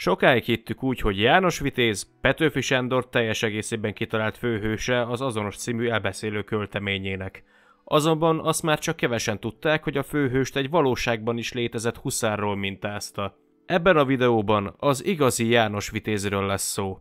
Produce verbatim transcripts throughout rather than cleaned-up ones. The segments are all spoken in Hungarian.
Sokáig hittük úgy, hogy János Vitéz, Petőfi Sándor teljes egészében kitalált főhőse az Azonos című elbeszélő költeményének. Azonban azt már csak kevesen tudták, hogy a főhőst egy valóságban is létezett huszárról mintázta. Ebben a videóban az igazi János Vitézről lesz szó.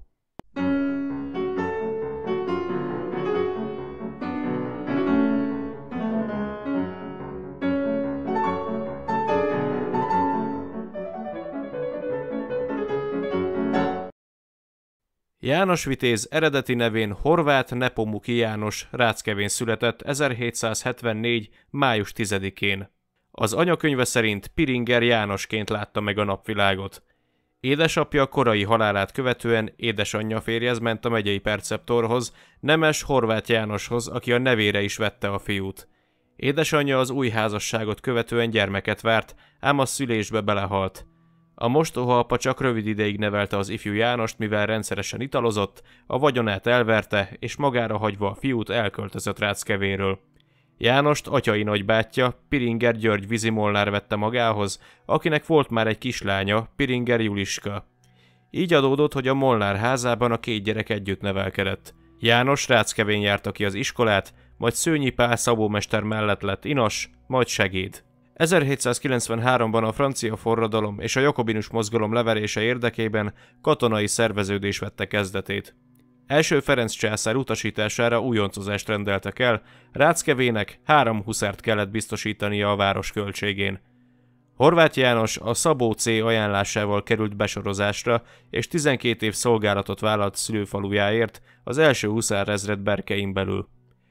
János Vitéz eredeti nevén Horváth Nepomuki János Ráckevén született ezerhétszázhetvennégy. május tizedikén. Az anyakönyve szerint Piringer Jánosként látta meg a napvilágot. Édesapja korai halálát követően édesanyja férjhez ment a megyei perceptorhoz, Nemes Horváth Jánoshoz, aki a nevére is vette a fiút. Édesanyja az új házasságot követően gyermeket várt, ám a szülésbe belehalt. A mostoha apa csak rövid ideig nevelte az ifjú Jánost, mivel rendszeresen italozott, a vagyonát elverte, és magára hagyva a fiút elköltözött Ráckevéről. Jánost atyai nagybátyja, Piringer György vízimolnár vette magához, akinek volt már egy kislánya, Piringer Juliska. Így adódott, hogy a Molnár házában a két gyerek együtt nevelkedett. János Ráckevén járta ki az iskolát, majd Szőnyi Pál szabómester mellett lett inas, majd segéd. ezerhétszázkilencvenháromban a francia forradalom és a jakobinus mozgalom leverése érdekében katonai szerveződés vette kezdetét. Első Ferenc császár utasítására újoncozást rendeltek el, Ráckevének három huszárt kellett biztosítania a város költségén. Horváth János a Szabó C. ajánlásával került besorozásra, és tizenkét év szolgálatot vállalt szülőfalujáért, az első huszárezred berkein belül.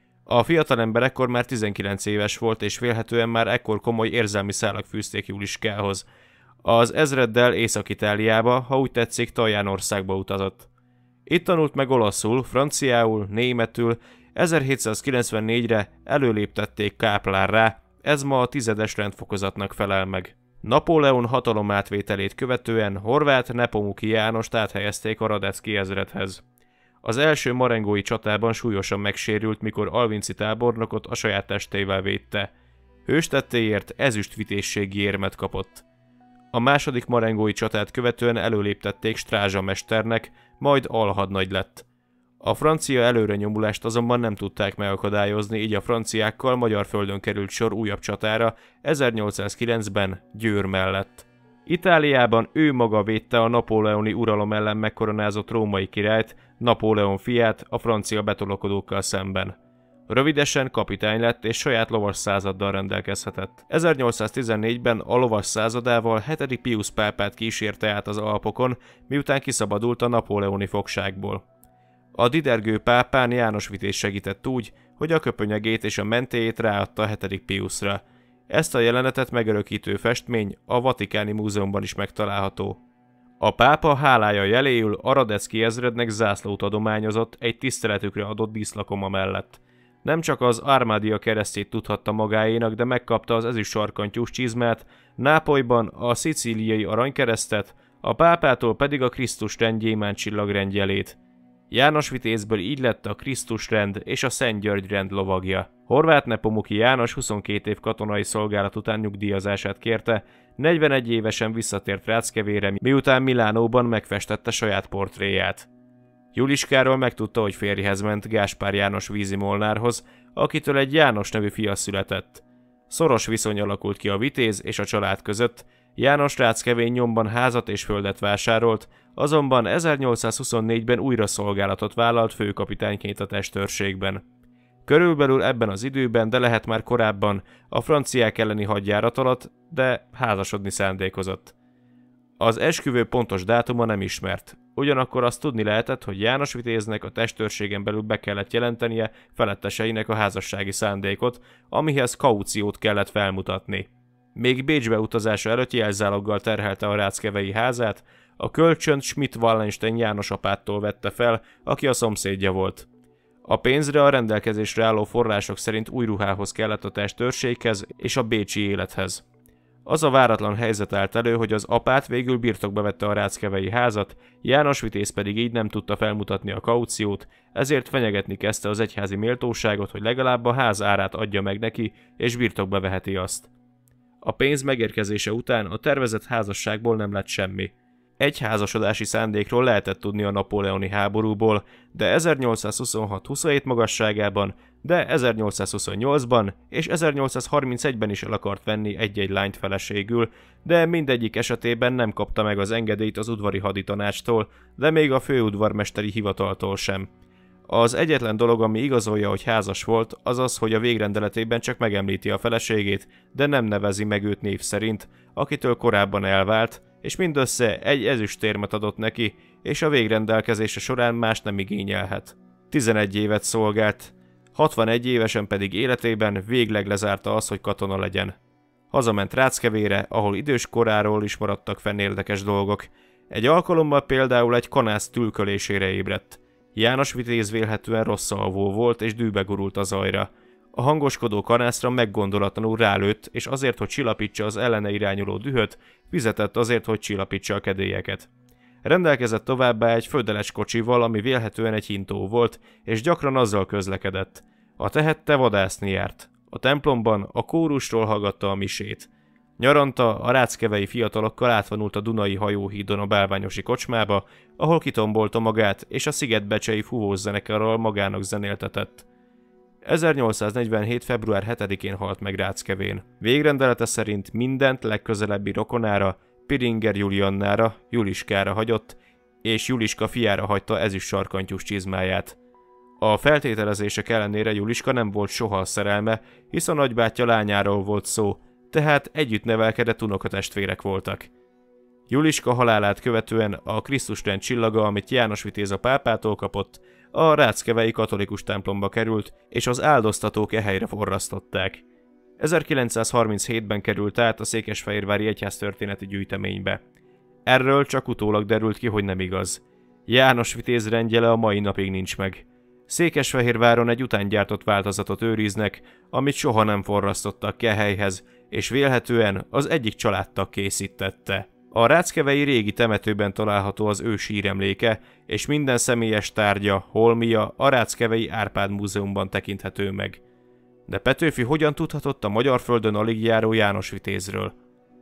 A fiatalember ekkor már tizenkilenc éves volt, és vélhetően már ekkor komoly érzelmi szálak fűzték Juliskához. Az ezreddel Észak-Itáliába, ha úgy tetszik, Tajánországba utazott. Itt tanult meg olaszul, franciául, németül, ezerhétszázkilencvennégyre előléptették káplárrá, ez ma a tizedes rendfokozatnak felel meg. Napóleon hatalomátvételét követően Horváth Nepomuki Jánost áthelyezték a Radecki ezredhez. Az első marengói csatában súlyosan megsérült, mikor Alvinci tábornokot a saját testével védte. Hőstettéért ezüstvitézségi érmet kapott. A második marengói csatát követően előléptették strázsamesternek, majd alhadnagy lett. A francia előrenyomulást azonban nem tudták megakadályozni, így a franciákkal magyar földön került sor újabb csatára ezernyolcszázkilencben Győr mellett. Itáliában ő maga védte a napóleoni uralom ellen megkoronázott római királyt, Napóleon fiát a francia betolakodókkal szemben. Rövidesen kapitány lett és saját lovas századdal rendelkezhetett. ezernyolcszáztizennégyben a lovas századával hetedik Piusz pápát kísérte át az Alpokon, miután kiszabadult a napóleoni fogságból. A didergő pápán János Vitéz segített úgy, hogy a köpönyegét és a mentéjét ráadta a hetedik Piuszra. Ezt a jelenetet megörökítő festmény a Vatikáni Múzeumban is megtalálható. A pápa hálája jeléül a Radecki ezrednek zászlót adományozott egy tiszteletükre adott díszlakoma mellett. Nem csak az Armádia keresztjét tudhatta magáénak, de megkapta az ezüst sarkantyús csizmát, Nápolyban a szicíliai aranykeresztet, a pápától pedig a Krisztusrend gyémánt csillagrendjelét. János Vitézből így lett a Krisztusrend és a Szent György rend lovagja. Horváth Nepomuki János huszonkét év katonai szolgálat után nyugdíjazását kérte, negyvenegy évesen visszatért Ráckevére, miután Milánóban megfestette saját portréját. Juliskáról megtudta, hogy férjhez ment Gáspár János vízimolnárhoz, akitől egy János nevű fia született. Szoros viszony alakult ki a Vitéz és a család között, János Ráckevén nyomban házat és földet vásárolt, azonban ezernyolcszázhuszonnégyben újra szolgálatot vállalt főkapitányként a testőrségben. Körülbelül ebben az időben, de lehet már korábban, a franciák elleni hadjárat alatt, de házasodni szándékozott. Az esküvő pontos dátuma nem ismert, ugyanakkor azt tudni lehetett, hogy János Vitéznek a testőrségen belül be kellett jelentenie feletteseinek a házassági szándékot, amihez kauciót kellett felmutatni. Még Bécsbe utazása előtt jelzáloggal terhelte a ráckevei házát, a kölcsönt Schmidt-Wallenstein János apától vette fel, aki a szomszédja volt. A pénzre a rendelkezésre álló források szerint új ruhához kellett a testőrséghez és a bécsi élethez. Az a váratlan helyzet állt elő, hogy az apát végül birtokba vette a ráckevei házat, János Vitéz pedig így nem tudta felmutatni a kauciót, ezért fenyegetni kezdte az egyházi méltóságot, hogy legalább a ház árát adja meg neki, és birtokba veheti azt. A pénz megérkezése után a tervezett házasságból nem lett semmi. Egy házasodási szándékról lehetett tudni a napóleoni háborúból, de ezernyolcszázhuszonhat huszonhét magasságában, de ezernyolcszázhuszonnyolcban és ezernyolcszázharmincegyben is el akart venni egy-egy lányt feleségül, de mindegyik esetében nem kapta meg az engedélyt az udvari haditanácstól, de még a főudvarmesteri hivataltól sem. Az egyetlen dolog, ami igazolja, hogy házas volt, az az, hogy a végrendeletében csak megemlíti a feleségét, de nem nevezi meg őt név szerint, akitől korábban elvált, és mindössze egy ezüstérmet adott neki, és a végrendelkezése során más nem igényelhet. tizenegy évet szolgált, hatvanegy évesen pedig életében végleg lezárta az, hogy katona legyen. Hazament Ráckevére, ahol idős koráról is maradtak fenn érdekes dolgok. Egy alkalommal például egy kanász tülkölésére ébredt. János Vitéz vélhetően rossz alvó volt, és dűbe gurult a zajra. A hangoskodó kanászra meggondolatlanul rálőtt, és azért, hogy csillapítsa az ellene irányuló dühöt, fizetett azért, hogy csillapítsa a kedélyeket. Rendelkezett továbbá egy födeles kocsival, ami vélhetően egy hintó volt, és gyakran azzal közlekedett. A tehette vadászni járt. A templomban a kórusról hallgatta a misét. Nyaranta a ráckevei fiatalokkal átvonult a Dunai hajóhídon a bálványosi kocsmába, ahol kitombolta magát, és a szigetbecsei fúvós zenekarral magának zenéltetett. ezernyolcszáznegyvenhét. február hetedikén halt meg Ráckevén. Végrendelete szerint mindent legközelebbi rokonára, Piringer Juliannára, Juliskára hagyott, és Juliska fiára hagyta ezüst sarkantyús csizmáját. A feltételezések ellenére Juliska nem volt soha szerelme, hisz a nagybátyja lányáról volt szó, tehát együtt nevelkedett unokatestvérek voltak. Juliska halálát követően a Krisztusrend csillaga, amit János Vitéz a pápától kapott, a ráckevei katolikus templomba került, és az áldoztatók e helyre forrasztották. ezerkilencszázharminchétben került át a székesfehérvári egyháztörténeti gyűjteménybe. Erről csak utólag derült ki, hogy nem igaz. János Vitéz rendjele a mai napig nincs meg. Székesfehérváron egy utángyártott változatot őriznek, amit soha nem forrasztottak ki helyhez, és vélhetően az egyik családtag készítette. A ráckevei régi temetőben található az ő síremléke, és minden személyes tárgya, holmia a Ráckevei Árpád Múzeumban tekinthető meg. De Petőfi hogyan tudhatott a magyar földön alig járó János Vitézről?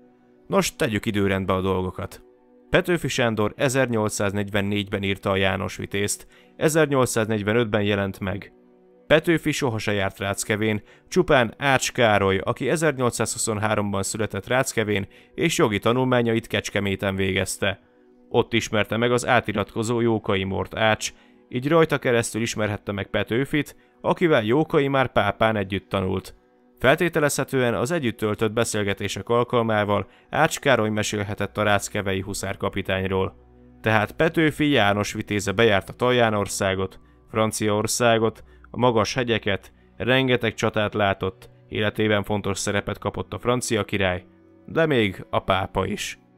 Nos, tegyük időrendbe a dolgokat. Petőfi Sándor ezernyolcszáznegyvennégyben írta a János Vitézt, ezernyolcszáznegyvenötben jelent meg. Petőfi soha se járt Ráckevén, csupán Ács Károly, aki ezernyolcszázhuszonháromban született Ráckevén, és jogi tanulmányait Kecskeméten végezte. Ott ismerte meg az átiratkozó Jókai Mort Ács, így rajta keresztül ismerhette meg Petőfit, akivel Jókai már pápán együtt tanult. Feltételezhetően az együtt töltött beszélgetések alkalmával Ács Károly mesélhetett a ráckevei huszárkapitányról. Tehát Petőfi János Vitéze bejárta Taljánországot, Franciaországot, a magas hegyeket, rengeteg csatát látott, életében fontos szerepet kapott a francia király, de még a pápa is.